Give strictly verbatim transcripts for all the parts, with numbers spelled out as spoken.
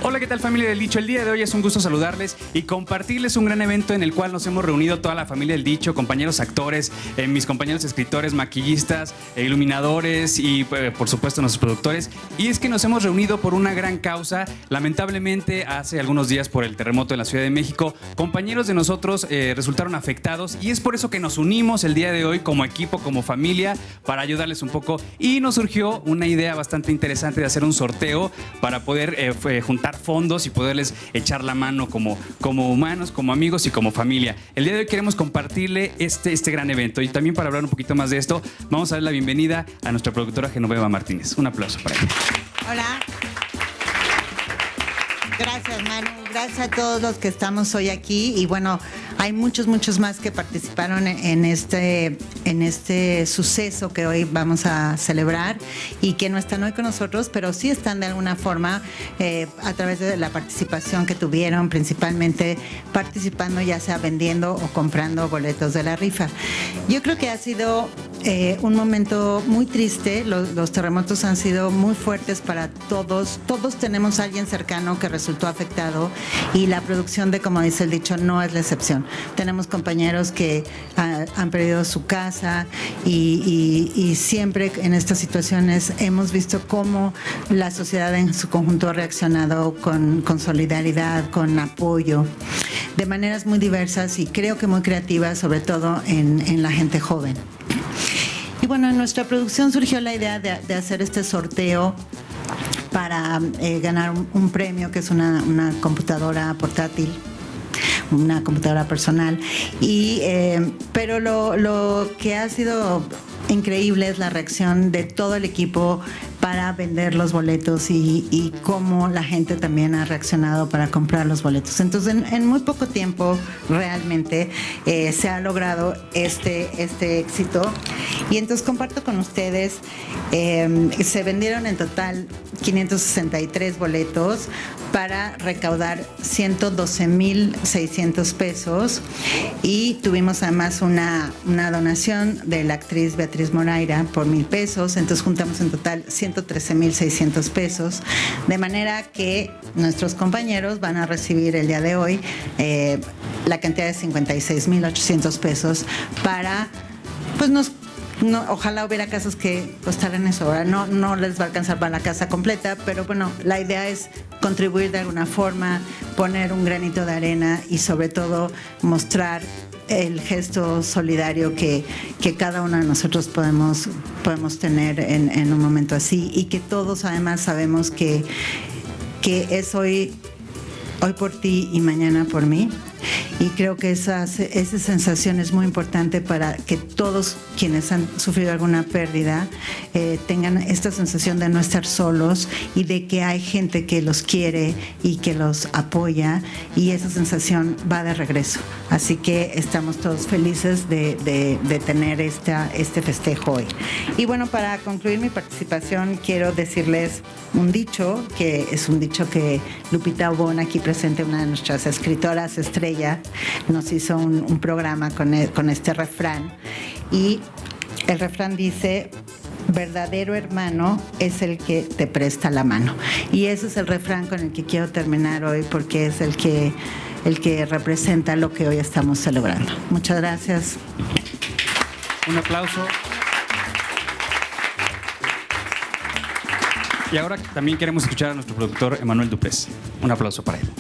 Hola, ¿qué tal, familia del Dicho? El día de hoy es un gusto saludarles y compartirles un gran evento en el cual nos hemos reunido toda la familia del Dicho, compañeros actores, eh, mis compañeros escritores, maquillistas, eh, iluminadores y, eh, por supuesto, nuestros productores. Y es que nos hemos reunido por una gran causa. Lamentablemente, hace algunos días por el terremoto en la Ciudad de México, compañeros de nosotros eh, resultaron afectados y es por eso que nos unimos el día de hoy como equipo, como familia, para ayudarles un poco. Y nos surgió una idea bastante interesante de hacer un sorteo para poder eh, juntar fondos y poderles echar la mano como, como humanos, como amigos y como familia. El día de hoy queremos compartirle este, este gran evento y también para hablar un poquito más de esto, vamos a dar la bienvenida a nuestra productora Genoveva Martínez. Un aplauso para ella. Hola. Gracias, Manu. Gracias a todos los que estamos hoy aquí. Y bueno, hay muchos, muchos más que participaron en este, en este suceso que hoy vamos a celebrar y que no están hoy con nosotros, pero sí están de alguna forma eh, a través de la participación que tuvieron, principalmente participando ya sea vendiendo o comprando boletos de la rifa. Yo creo que ha sido eh, un momento muy triste. Los, los terremotos han sido muy fuertes para todos. Todos tenemos a alguien cercano que resultó afectado y la producción de, como dice el dicho, no es la excepción. Tenemos compañeros que uh, han perdido su casa y, y, y siempre en estas situaciones hemos visto cómo la sociedad en su conjunto ha reaccionado con, con solidaridad, con apoyo, de maneras muy diversas y creo que muy creativas, sobre todo en, en la gente joven. Y bueno, en nuestra producción surgió la idea de, de hacer este sorteo para eh, ganar un, un premio que es una, una computadora portátil, una computadora personal. Y, eh, pero lo, lo que ha sido increíble es la reacción de todo el equipo para vender los boletos y, y cómo la gente también ha reaccionado para comprar los boletos. Entonces, en, en muy poco tiempo realmente eh, se ha logrado este, este éxito. Y entonces comparto con ustedes, eh, se vendieron en total quinientos sesenta y tres boletos para recaudar ciento doce mil seiscientos pesos y tuvimos además una, una donación de la actriz Beatriz Moraira por mil pesos, entonces juntamos en total ciento trece mil seiscientos pesos, de manera que nuestros compañeros van a recibir el día de hoy eh, la cantidad de cincuenta y seis mil ochocientos pesos para, pues nos No, ojalá hubiera casas que costaran eso, ¿verdad? No, no les va a alcanzar para la casa completa, pero bueno, la idea es contribuir de alguna forma, poner un granito de arena y sobre todo mostrar el gesto solidario que, que cada uno de nosotros podemos, podemos tener en, en un momento así y que todos además sabemos que, que es hoy, hoy por ti y mañana por mí. Y creo que esa, esa sensación es muy importante para que todos quienes han sufrido alguna pérdida eh, tengan esta sensación de no estar solos y de que hay gente que los quiere y que los apoya y esa sensación va de regreso. Así que estamos todos felices de, de, de tener esta, este festejo hoy. Y bueno, para concluir mi participación quiero decirles un dicho, que es un dicho que Lupita Obón, aquí presente, una de nuestras escritoras estrella, nos hizo un, un programa con, el, con este refrán y el refrán dice: verdadero hermano es el que te presta la mano. Y ese es el refrán con el que quiero terminar hoy porque es el que, el que representa lo que hoy estamos celebrando. Muchas gracias. Un aplauso. Y ahora también queremos escuchar a nuestro productor Emanuel Duprés. Un aplauso para él.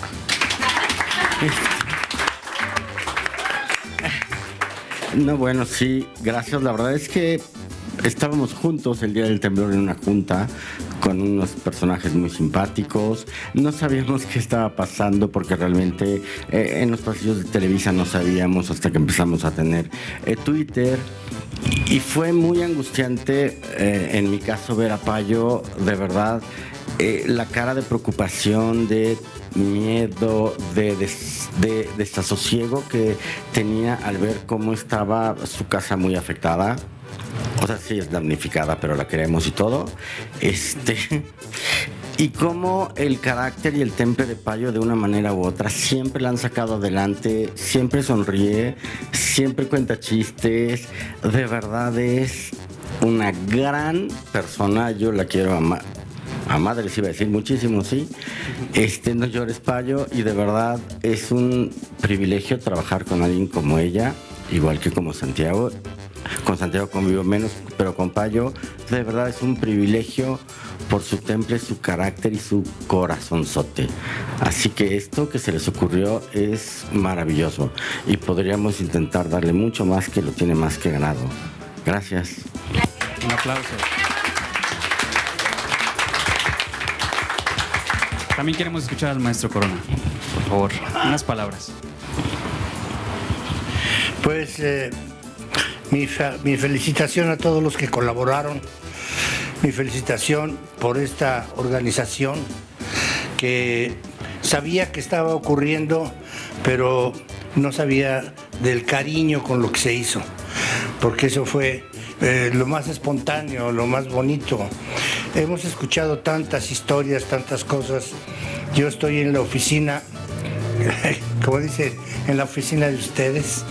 No, bueno, sí, gracias. La verdad es que estábamos juntos el día del temblor en una junta con unos personajes muy simpáticos. No sabíamos qué estaba pasando porque realmente eh, en los pasillos de Televisa no sabíamos hasta que empezamos a tener eh, Twitter. Y fue muy angustiante, eh, en mi caso, ver a Payo, de verdad, eh, la cara de preocupación, de miedo, de, de, de desasosiego que tenía al ver cómo estaba su casa muy afectada. O sea, sí es damnificada, pero la queremos y todo. Este... Y cómo el carácter y el temple de Payo, de una manera u otra, siempre la han sacado adelante, siempre sonríe, siempre cuenta chistes. De verdad es una gran persona, yo la quiero amar a madres iba a decir muchísimo, sí. Este, no llores, Payo, y de verdad es un privilegio trabajar con alguien como ella, igual que como Santiago. Con Santiago convivo menos, pero con Payo de verdad es un privilegio por su temple, su carácter y su corazonzote. Así que esto que se les ocurrió es maravilloso y podríamos intentar darle mucho más, que lo tiene más que ganado. Gracias. Un aplauso. También queremos escuchar al maestro Corona. Por favor, unas palabras. Pues eh, mi, mi felicitación a todos los que colaboraron, mi felicitación por esta organización que sabía que estaba ocurriendo, pero no sabía del cariño con lo que se hizo, porque eso fue eh, lo más espontáneo, lo más bonito. Hemos escuchado tantas historias, tantas cosas. Yo estoy en la oficina, como dice, en la oficina de ustedes,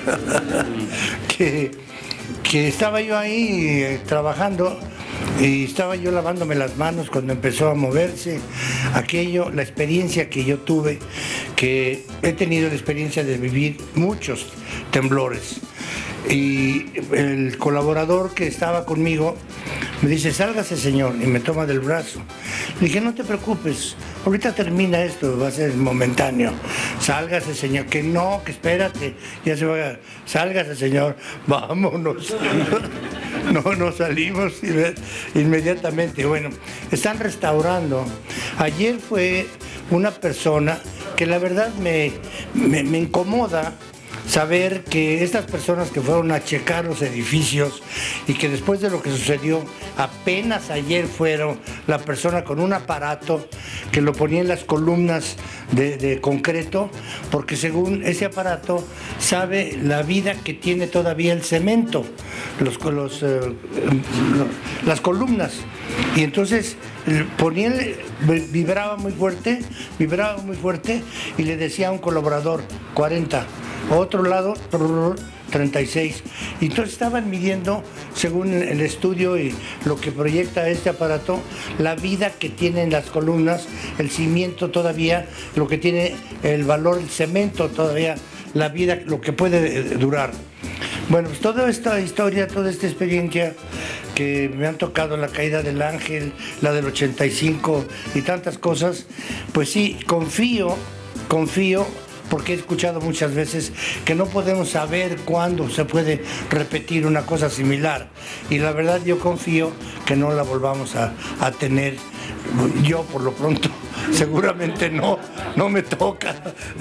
que, que estaba yo ahí eh, trabajando y estaba yo lavándome las manos cuando empezó a moverse aquello, la experiencia que yo tuve, que he tenido la experiencia de vivir muchos temblores. Y el colaborador que estaba conmigo me dice, sálgase, señor, y me toma del brazo. Le dije, no te preocupes, ahorita termina esto, va a ser momentáneo. Sálgase, señor, que no, que espérate, ya se va a... Sálgase, señor, vámonos. No, nos salimos inmediatamente. Bueno, están restaurando. Ayer fue una persona que la verdad me, me, me incomoda saber que estas personas que fueron a checar los edificios y que después de lo que sucedió, apenas ayer fueron la persona con un aparato que lo ponía en las columnas de, de concreto, porque según ese aparato sabe la vida que tiene todavía el cemento, los, los, eh, las columnas. Y entonces ponía, vibraba muy fuerte, vibraba muy fuerte y le decía a un colaborador, cuarenta. A otro lado, treinta y seis. Y entonces estaban midiendo, según el estudio y lo que proyecta este aparato, la vida que tienen las columnas, el cimiento todavía, lo que tiene el valor, el cemento todavía, la vida, lo que puede durar. Bueno, pues toda esta historia, toda esta experiencia que me han tocado, la caída del ángel, la del ochenta y cinco y tantas cosas, pues sí, confío, confío, porque he escuchado muchas veces que no podemos saber cuándo se puede repetir una cosa similar. Y la verdad yo confío que no la volvamos a, a tener. Yo por lo pronto seguramente no, no me toca.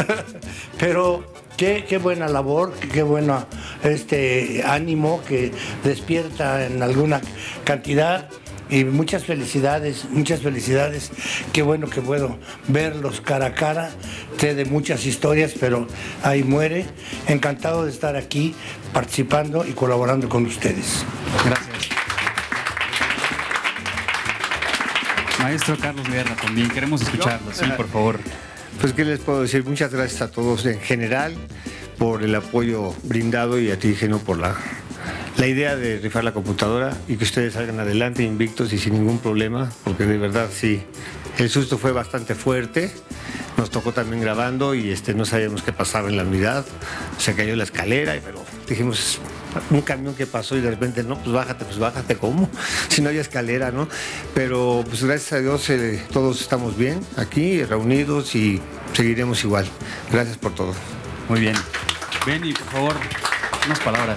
Pero qué, qué buena labor, qué bueno este ánimo que despierta en alguna cantidad. Y muchas felicidades, muchas felicidades. Qué bueno que puedo verlos cara a cara. Sé de muchas historias, pero ahí muere. Encantado de estar aquí participando y colaborando con ustedes. Gracias. Maestro Carlos Guerra, también queremos escucharlo. Sí, por favor. Pues, ¿qué les puedo decir? Muchas gracias a todos en general por el apoyo brindado y a ti, Geno, por la... la idea de rifar la computadora y que ustedes salgan adelante invictos y sin ningún problema, porque de verdad sí, el susto fue bastante fuerte. Nos tocó también grabando y este, no sabíamos qué pasaba en la unidad. Se cayó la escalera, pero dijimos, un camión que pasó y de repente, no, pues bájate, pues bájate, ¿cómo? Si no hay escalera, ¿no? Pero pues gracias a Dios eh, todos estamos bien aquí, reunidos, y seguiremos igual. Gracias por todo. Muy bien. Benny, por favor, unas palabras.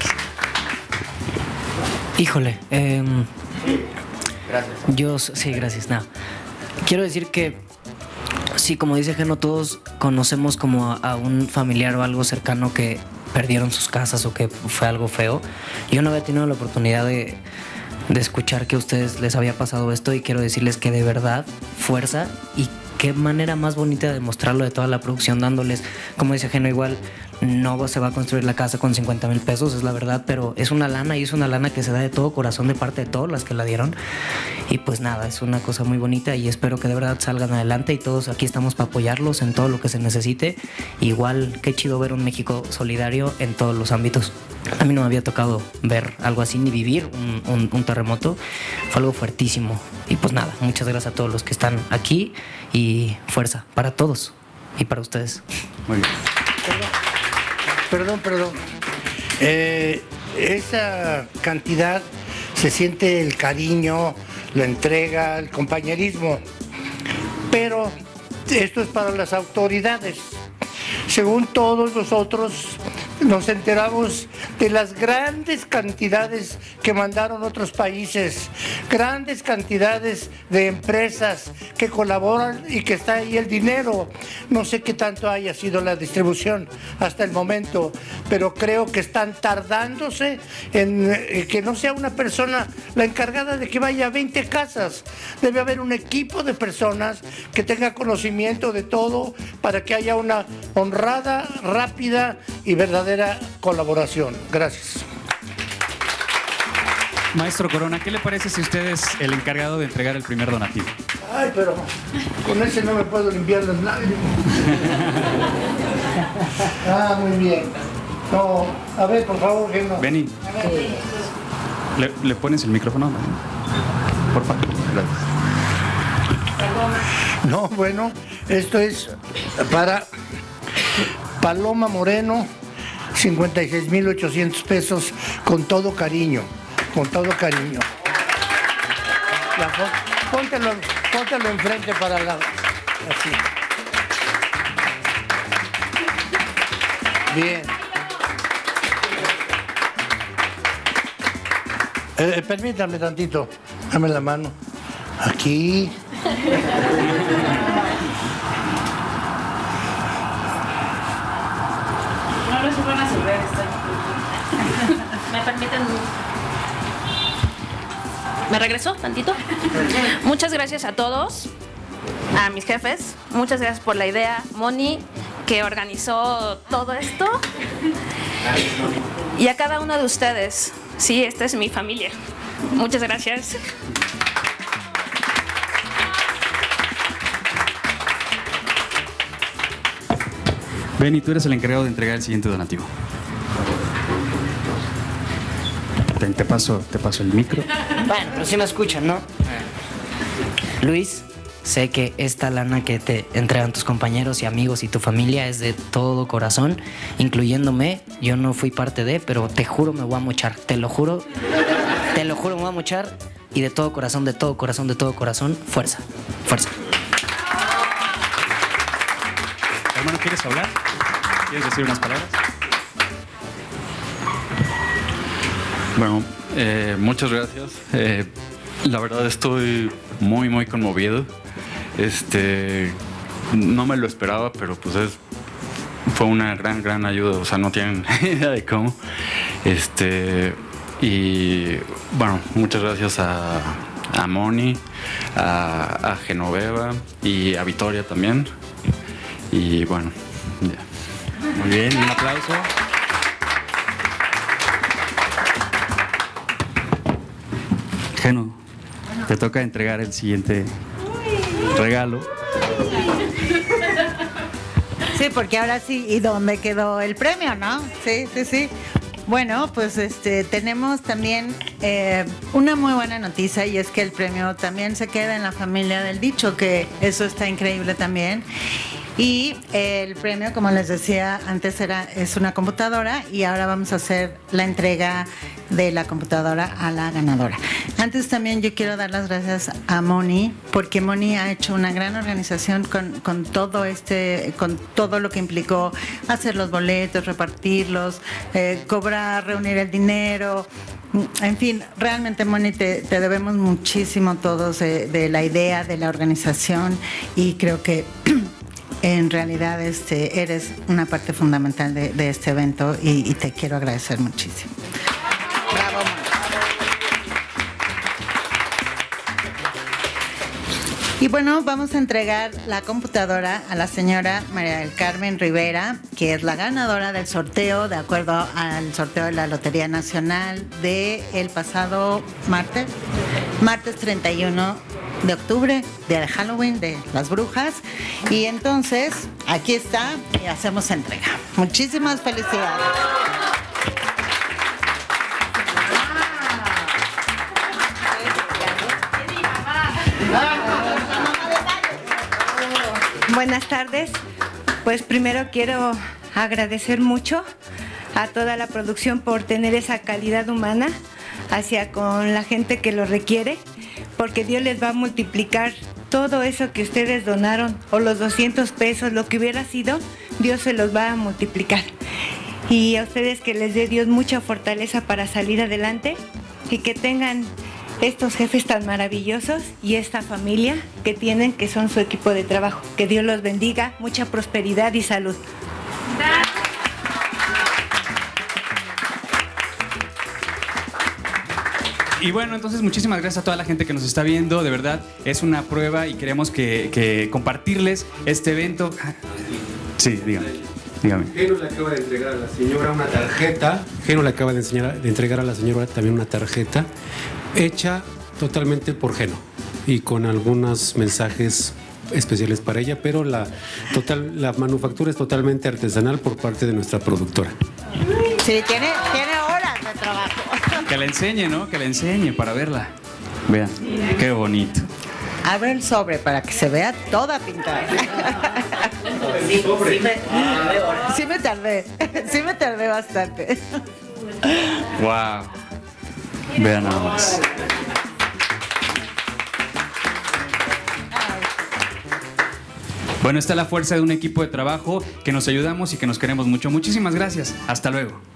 Híjole, eh, gracias. Yo, sí, gracias. No. Quiero decir que, sí, como dice Geno, todos conocemos como a, a un familiar o algo cercano que perdieron sus casas o que fue algo feo. Yo no había tenido la oportunidad de, de escuchar que a ustedes les había pasado esto, y quiero decirles que de verdad, fuerza, y qué manera más bonita de mostrarlo de toda la producción, dándoles, como dice Geno, igual no se va a construir la casa con cincuenta mil pesos, es la verdad, pero es una lana y es una lana que se da de todo corazón de parte de todas las que la dieron. Y pues nada, es una cosa muy bonita y espero que de verdad salgan adelante y todos aquí estamos para apoyarlos en todo lo que se necesite. Igual, qué chido ver un México solidario en todos los ámbitos. A mí no me había tocado ver algo así ni vivir un, un, un terremoto. Fue algo fuertísimo. Y pues nada, muchas gracias a todos los que están aquí y fuerza para todos y para ustedes. Muy bien. Perdón, perdón. Eh, esa cantidad se siente el cariño, la entrega, el compañerismo. Pero esto es para las autoridades. Según todos nosotros, nos enteramos de las grandes cantidades que mandaron otros países, grandes cantidades de empresas que colaboran y que está ahí el dinero. No sé qué tanto haya sido la distribución hasta el momento, pero creo que están tardándose en eh, que no sea una persona la encargada de que vaya a veinte casas. Debe haber un equipo de personas que tenga conocimiento de todo para que haya una honrada, rápida y verdadera colaboración. Gracias. Maestro Corona, ¿qué le parece si usted es el encargado de entregar el primer donativo? Ay, pero con ese no me puedo limpiar las lágrimas. Ah, muy bien. No, a ver, por favor, que no. Benny, ¿le, ¿le pones el micrófono? Por favor. Gracias. No, bueno, esto es para Paloma Moreno, cincuenta y seis mil ochocientos pesos, con todo cariño, con todo cariño. La, póntelo, póntelo enfrente para la... Así. Bien. Eh, permítame tantito, dame la mano. Aquí. No se van a subir esto. ¿Me permiten? ¿Me regreso tantito? Muchas gracias a todos, a mis jefes. Muchas gracias por la idea. Moni, que organizó todo esto. Y a cada uno de ustedes. Sí, esta es mi familia. Muchas gracias. Benny, tú eres el encargado de entregar el siguiente donativo. Te, te paso, te paso el micro. Bueno, pero sí me escuchan, ¿no? Luis, sé que esta lana que te entregan tus compañeros y amigos y tu familia es de todo corazón, incluyéndome. Yo no fui parte de, pero te juro me voy a mochar. Te lo juro, te lo juro me voy a mochar. Y de todo corazón, de todo corazón, de todo corazón, fuerza, fuerza. Hermano, ¿quieres hablar? ¿Quieres decir unas palabras? Bueno, eh, muchas gracias. Eh, la verdad estoy muy, muy conmovido. Este, no me lo esperaba, pero pues es, fue una gran, gran ayuda. O sea, no tienen idea de cómo. Este, y bueno, muchas gracias a, a Moni, a, a Genoveva y a Victoria también. Y bueno, ya. Muy bien, un aplauso. Geno, te toca entregar el siguiente regalo. Sí, porque ahora sí, ¿y dónde quedó el premio, no? Sí, sí, sí. Bueno, pues este tenemos también eh, una muy buena noticia, y es que el premio también se queda en la familia del dicho, que eso está increíble también. Y el premio, como les decía antes, era, es una computadora, y ahora vamos a hacer la entrega de la computadora a la ganadora. Antes también yo quiero dar las gracias a Moni, porque Moni ha hecho una gran organización con, con todo este, con todo lo que implicó hacer los boletos, repartirlos, eh, cobrar, reunir el dinero. En fin, realmente, Moni, te, te debemos muchísimo todos de, de la idea, de la organización, y creo que en realidad este, eres una parte fundamental de, de este evento, y, y te quiero agradecer muchísimo. Bravo, Moni. Y bueno, vamos a entregar la computadora a la señora María del Carmen Rivera, que es la ganadora del sorteo, de acuerdo al sorteo de la Lotería Nacional del pasado martes, martes treinta y uno de octubre, día de Halloween, de las brujas. Y entonces, aquí está y hacemos entrega. Muchísimas felicidades. Buenas tardes. Pues primero quiero agradecer mucho a toda la producción por tener esa calidad humana hacia con la gente que lo requiere, porque Dios les va a multiplicar todo eso que ustedes donaron, o los doscientos pesos, lo que hubiera sido, Dios se los va a multiplicar. Y a ustedes que les dé Dios mucha fortaleza para salir adelante y que tengan estos jefes tan maravillosos y esta familia que tienen, que son su equipo de trabajo. Que Dios los bendiga, mucha prosperidad y salud. Y bueno, entonces muchísimas gracias a toda la gente que nos está viendo. De verdad, es una prueba y queremos que, que compartirles este evento. Sí, dígame. Dígame. Geno le acaba de entregar a la señora una tarjeta. Geno le acaba de, enseñar, de entregar a la señora también una tarjeta hecha totalmente por Geno y con algunos mensajes especiales para ella, pero la, total, la manufactura es totalmente artesanal por parte de nuestra productora. Sí, tiene, tiene horas de trabajo. Que la enseñe, ¿no? Que la enseñe para verla. Vean, qué bonito. Abre el sobre para que se vea toda pintada. Sí, sí, me, sí me tardé, sí me tardé bastante. Wow. Vean nada más. Bueno, está la fuerza de un equipo de trabajo que nos ayudamos y que nos queremos mucho. Muchísimas gracias. Hasta luego.